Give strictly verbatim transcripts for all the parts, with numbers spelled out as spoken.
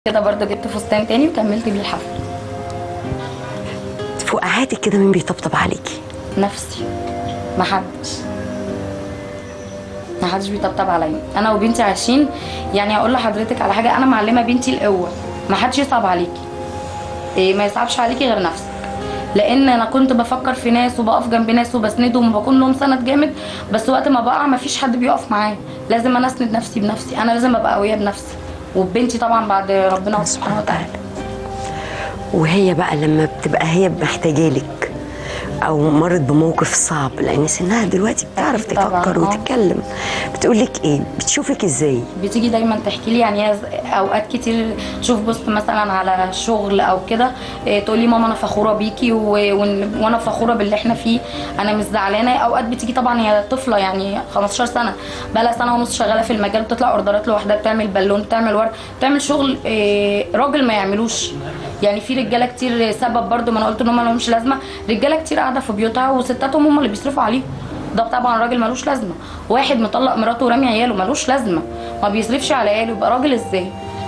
كده برضه جبت فستان تاني وكملت بيه الحفله. في وقعاتك كده مين بيطبطب عليكي؟ نفسي. محدش محدش بيطبطب عليا. انا وبنتي عايشين، يعني اقول لحضرتك على حاجه، انا معلمه بنتي القوه، محدش يصعب عليكي. إيه، ما يصعبش عليكي غير نفسك. لان انا كنت بفكر في ناس وبقف جنب ناس وبسندهم وبكون لهم سند جامد، بس وقت ما بقع مفيش حد بيقف معايا، لازم انا اسند نفسي بنفسي، انا لازم ابقى قويه بنفسي وبنتي طبعا بعد ربنا سبحانه وتعالى. وهي بقى لما بتبقى هي محتاجالك او مرت بموقف صعب، لان سنها دلوقتي بتعرف تفكر وتتكلم، بتقولك ايه؟ بتشوفك ازاي؟ بتيجي دايما تحكي لي، يعني هي اوقات كتير تشوف بوست مثلا على شغل او كده، تقول لي ماما انا فخوره بيكي و... وانا فخوره باللي احنا فيه، انا مش زعلانه. اوقات بتيجي طبعا هي طفله يعني خمستاشر سنه، بقى لها سنه ونص شغاله في المجال، بتطلع اوردرات لوحدها، بتعمل بالون، بتعمل ورد، بتعمل شغل راجل ما يعملوش. يعني في رجاله كتير سبب برده، ما انا قلت ان هم لهمش لازمه، رجاله كتير قاعده في بيوتها وستاتهم هم اللي بيصرفوا عليهم. ده طبعا راجل ملوش لازمه. واحد مطلق مراته ورامي عياله ملوش لازمه، ما بيصرفش على عياله، يبقى راجل ازاي؟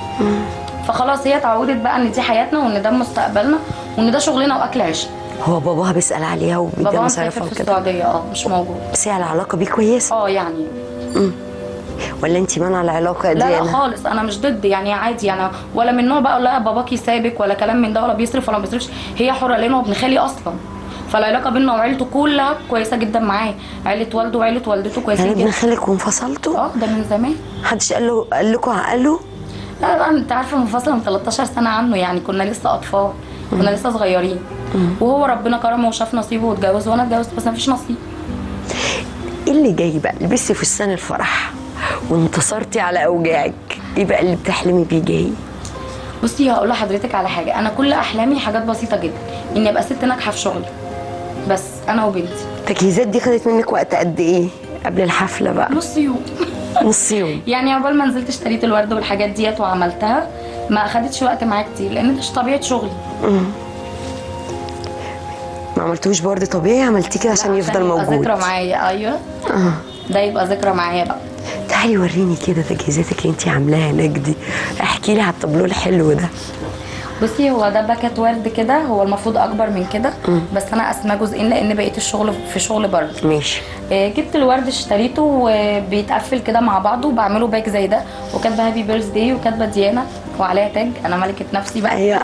فخلاص هي اتعودت بقى ان دي حياتنا وان ده مستقبلنا وان ده شغلنا واكل عيشنا. هو باباها بيسال عليها وبيديها مصاريفها وكده؟ في السعوديه، اه مش موجود. بس هي العلاقه بيه كويسه؟ اه يعني. امم ولا انت مانعه العلاقه دي؟ لا لا خالص، انا مش ضد، يعني عادي، يعني ولا من نوع بقى لا باباكي سابك ولا كلام من ده، ولا بيصرف ولا ما بيصرفش، هي حره لانه ابن خالي اصلا، فالعلاقه بيننا وعيلته كلها كويسه جدا معاه، عيله والده وعيله والدته كويسين جدا. جدا. ابن خالك وانفصلتوا؟ اه ده من زمان. محدش قال له قال لكم عقله؟ لا لا انت عارفه منفصله من تلتاشر سنه عنه، يعني كنا لسه اطفال، كنا لسه صغيرين، وهو ربنا كرمه وشاف نصيبه واتجوز، وانا اتجوزت بس مفيش نصيب. ايه اللي جاي بقى؟ لبستي فستان الفرح وانتصرتي على اوجاعك، ايه بقى اللي بتحلمي بيه جاي؟ بصي هقول لحضرتك على حاجه، انا كل احلامي حاجات بسيطه جدا، اني ابقى ست ناجحه في شغلي بس، انا وبنتي. التجهيزات دي خدت منك وقت قد ايه قبل الحفله بقى؟ نص يوم. نص يوم. يعني عقبال ما نزلت اشتريت الورد والحاجات ديت وعملتها، ما اخدتش وقت معايا كتير لان مش طبيعه شغلي. امم ما عملتوش برضه طبيعي، عملتيه كده عشان يفضل موجود؟ يبقى ذكرى معايا. ايوه اه ده يبقى ذكرى معايا بقى. تعالي وريني كده تجهيزاتك اللي انت عاملاها هناك دي، احكي لي على الطابلوه الحلو ده. بصي هو ده باكت ورد كده، هو المفروض اكبر من كده، بس انا قسماه جزئين لان بقيت الشغل في شغل بره. ماشي. آه جبت الورد اشتريته وبيتقفل كده مع بعضه وبعمله باك زي ده، وكاتبه هابي بيرث داي وكاتبه ديانا وعليها تاج، انا ملكه نفسي بقى. ايوه.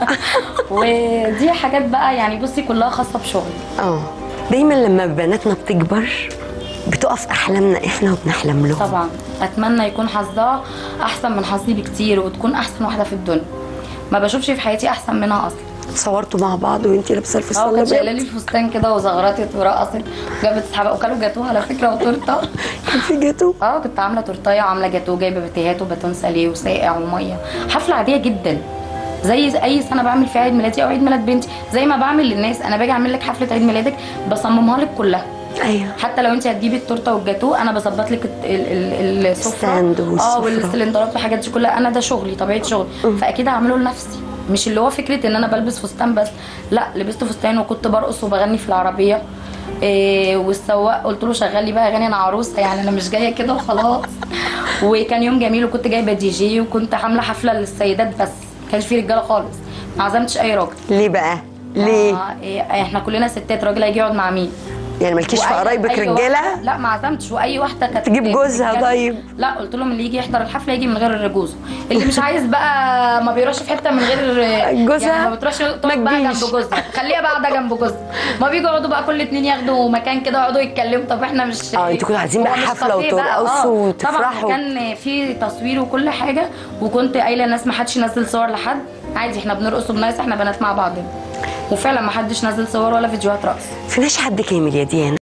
ودي حاجات بقى يعني بصي كلها خاصه بشغلي. اه دايما لما بناتنا بتكبر بتقف احلامنا احنا وبنحلم لهم. طبعا اتمنى يكون حظها احسن من حظي بكتير وتكون احسن واحده في الدنيا، ما بشوفش في حياتي احسن منها اصلا. صورتوا مع بعض وانتي لابسه الفستان اه كانت شايله لي الفستان كده وزغرطت ورقصت وجابت اصحابها وكلوا جاتوه على فكره وتورته. كان في جاتوه؟ اه كنت عامله تورتايه وعامله جاتوه، جايبه باتيهات وباتون ساليه وساقع وميه، حفله عاديه جدا زي اي سنه بعمل فيها عيد ميلادي او عيد ميلاد بنتي، زي ما بعمل للناس. انا باجي اعمل لك حفله عيد ميلادك بصممها لك كلها. ايوه. حتى لو انت هتجيبي التورته والجاتوه انا بظبط لك السفره اه والسلندرات والحاجات دي كلها، انا ده شغلي طبيعه شغلي، فاكيد هعمله لنفسي. مش اللي هو فكره ان انا بلبس فستان بس، لا لبست فستان وكنت برقص وبغني في العربيه. إيه والسواق قلت له شغل لي بقى اغاني، انا عروسه يعني انا مش جايه كده وخلاص. وكان يوم جميل وكنت جايبه دي جي وكنت عامله حفله للسيدات بس، ما كانش في رجاله خالص، ما عزمتش اي راجل. ليه بقى؟ ليه؟ آه إيه احنا كلنا ستات، راجل هيجي يقعد مع مين؟ يعني مالكيش في قرايبك رجاله؟ لا ما عزمتش، واي واحده كانت تجيب جوزها. طيب لا قلت لهم اللي يجي يحضر الحفله يجي من غير جوزه، اللي مش عايز بقى ما بيروحش في حته من غير جوزها، يعني ما بتروحش تقعد بقى جنب جوزها، خليها بقى ده جنب جوزها. ما بيجوا يقعدوا بقى كل اتنين ياخدوا مكان كده ويقعدوا يتكلموا. طب احنا مش اه انتوا كنتوا عايزين بقى حفله وترقصوا وتفرحوا؟ طبعا كان في تصوير وكل حاجه، وكنت قايله للناس ما حدش ينزل صور لحد، عادي احنا بنرقص وبنايس، احنا بنات مع بعضنا، وفعلا ما حدش نزل صور ولا فيديوهات رقص. في مشهد كامل يا ديانا